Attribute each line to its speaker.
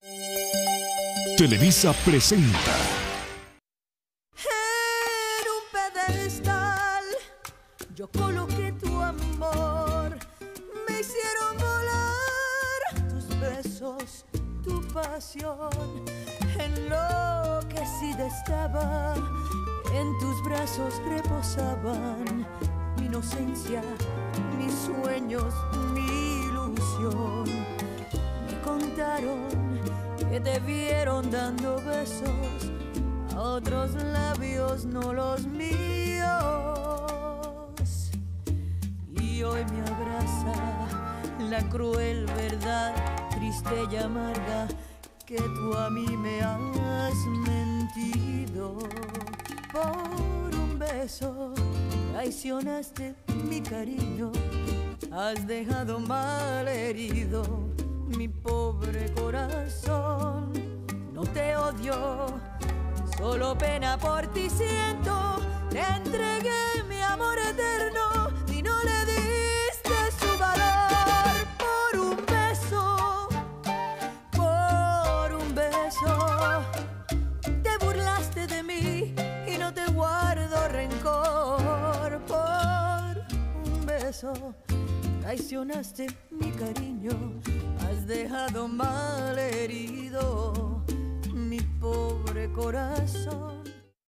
Speaker 1: Televisa presenta.
Speaker 2: En un pedestal yo coloqué tu amor, me hicieron volar tus besos, tu pasión. Enloquecida estaba, en tus brazos reposaban mi inocencia, mis sueños, mi ilusión. Me contaron que te vieron dando besos a otros labios, no los míos. Y hoy me abraza la cruel verdad, triste y amarga, que tú a mí me has mentido. Por un beso traicionaste mi cariño, has dejado mal herido mi pobre corazón. No te odio, solo pena por ti siento. Te entregué mi amor eterno y no le diste su valor. Por un beso, por un beso, te burlaste de mí y no te guardo rencor. Por un beso traicionaste mi cariño, has dejado mal herido mi pobre corazón.